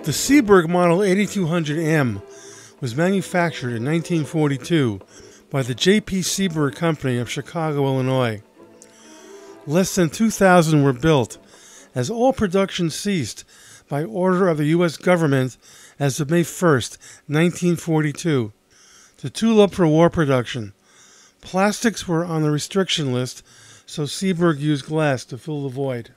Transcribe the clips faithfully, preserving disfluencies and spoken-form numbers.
The Seeburg Model eighty-two hundred M was manufactured in nineteen forty-two by the J P Seeburg Company of Chicago, Illinois. Less than two thousand were built, as all production ceased by order of the U S government as of May first, nineteen forty-two, to tool up for war production. Plastics were on the restriction list, so Seeburg used glass to fill the void.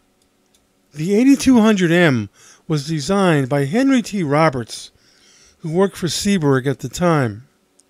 The eighty-two hundred M was designed by Henry T. Roberts, who worked for Seeburg at the time.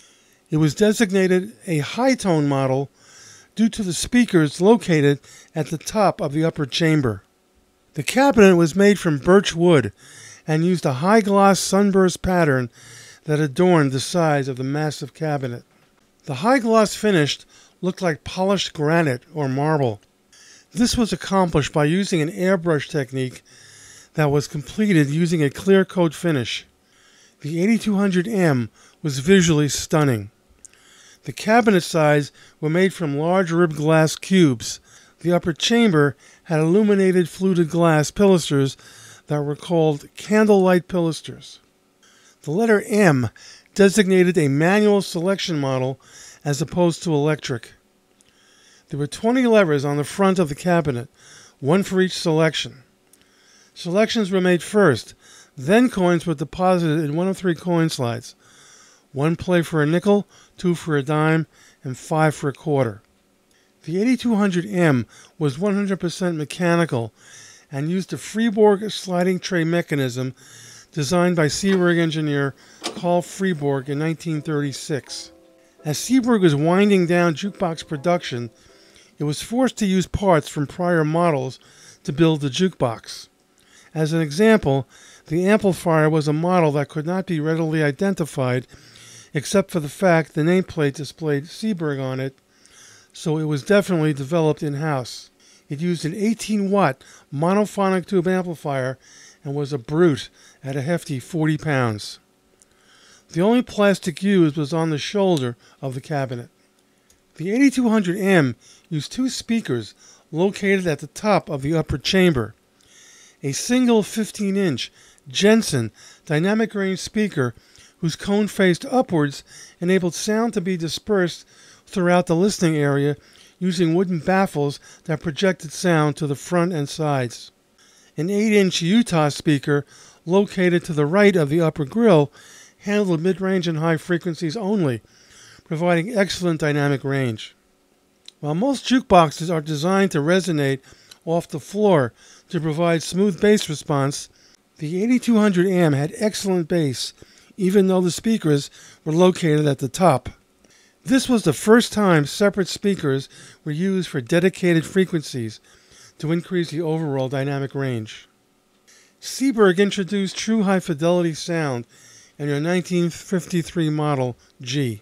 It was designated a high-tone model due to the speakers located at the top of the upper chamber. The cabinet was made from birch wood and used a high-gloss sunburst pattern that adorned the sides of the massive cabinet. The high-gloss finish looked like polished granite or marble. This was accomplished by using an airbrush technique that was completed using a clear coat finish. The eighty-two hundred M was visually stunning. The cabinet sides were made from large ribbed glass cubes. The upper chamber had illuminated fluted glass pilasters that were called candlelight pilasters. The letter M designated a manual selection model as opposed to electric. There were twenty levers on the front of the cabinet, one for each selection. Selections were made first, then coins were deposited in one of three coin slides. One play for a nickel, two for a dime, and five for a quarter. The eighty-two hundred M was one hundred percent mechanical and used a Freeborg sliding tray mechanism designed by Seeburg engineer Carl Freeborg in nineteen thirty-six. As Seeburg was winding down Jukebox production, it was forced to use parts from prior models to build the Jukebox. As an example, the amplifier was a model that could not be readily identified except for the fact the nameplate displayed Seeburg on it, so it was definitely developed in-house. It used an eighteen watt monophonic tube amplifier and was a brute at a hefty forty pounds. The only plastic used was on the shoulder of the cabinet. The eighty-two hundred M used two speakers located at the top of the upper chamber. A single fifteen inch Jensen dynamic range speaker whose cone faced upwards enabled sound to be dispersed throughout the listening area using wooden baffles that projected sound to the front and sides. An eight inch Utah speaker located to the right of the upper grille handled mid-range and high frequencies only, providing excellent dynamic range. While most jukeboxes are designed to resonate off the floor to provide smooth bass response, the eighty-two hundred M had excellent bass, even though the speakers were located at the top. This was the first time separate speakers were used for dedicated frequencies to increase the overall dynamic range. Seeburg introduced true high-fidelity sound in their nineteen fifty-three Model G.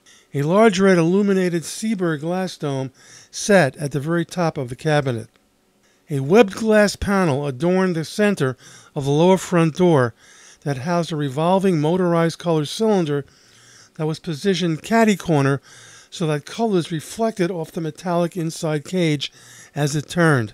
A large red illuminated Seeburg glass dome sat at the very top of the cabinet. A webbed glass panel adorned the center of the lower front door that housed a revolving motorized color cylinder that was positioned catty-corner so that colors reflected off the metallic inside cage as it turned.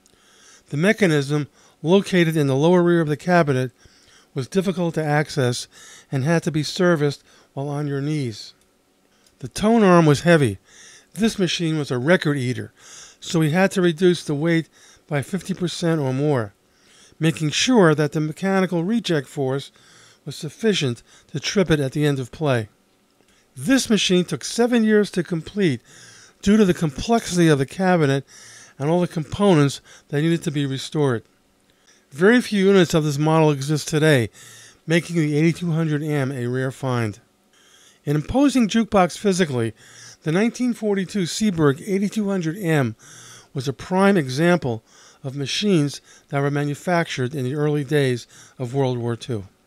The mechanism, located in the lower rear of the cabinet, was difficult to access and had to be serviced while on your knees. The tone arm was heavy. This machine was a record eater, so we had to reduce the weight by fifty percent or more, making sure that the mechanical reject force was sufficient to trip it at the end of play. This machine took seven years to complete due to the complexity of the cabinet and all the components that needed to be restored. Very few units of this model exist today, making the eighty-two hundred M a rare find. An imposing jukebox physically, the nineteen forty-two Seeburg eighty-two hundred M was a prime example of machines that were manufactured in the early days of World War Two.